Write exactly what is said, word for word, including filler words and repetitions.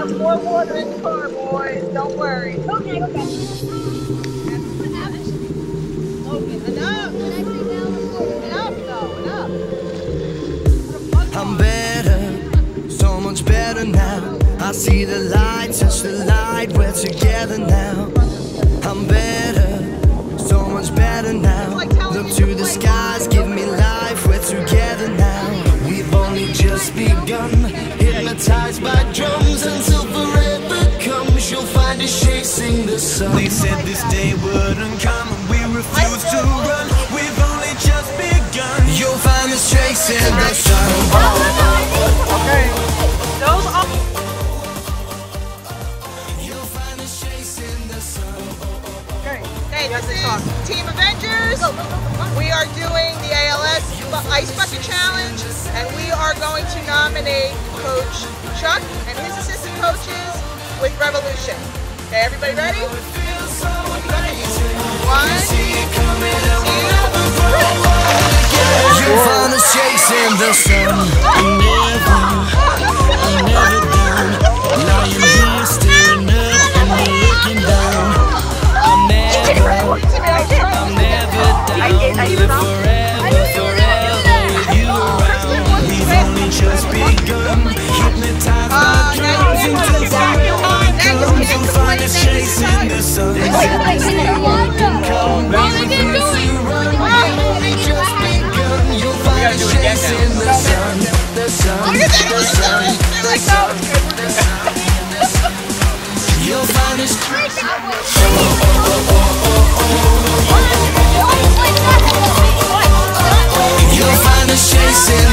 More water in the car, boys. Don't worry. Okay, okay. Enough. Enough, though. Enough. I'm better, so much better now. I see the light, touch the light, we're together now. I'm better, so much better now. Look to the skies, give me life, we're together now. We've only just begun, hypnotized by drums until forever comes. You'll find us chasing the sun. They said this day wouldn't come and we refuse to run. We've only just begun. You'll find us chasing the sun. Okay. Those are. You'll find us chasing the sun. Okay. Hey, this is Team Avengers. We are doing the A L S Ice Bucket Challenge, and we are going to nominate Coach Chuck and his assistant coaches with Revolution. Okay, everybody ready? One, two, You'll find us chasing the sun. I'm never, I'm never down. Now you're here staring up and you're looking down. I'm never, I'm never down. Live forever, forever with you around. We've only just begun. Hypnotized by drums until forever comes. You'll find us chasing the sun. Come back with us to run. We've only just begun. You'll find us chasing the sun. The sun, the sun, the sun, the sun. You'll find us chasing the sun. You'll find us chasing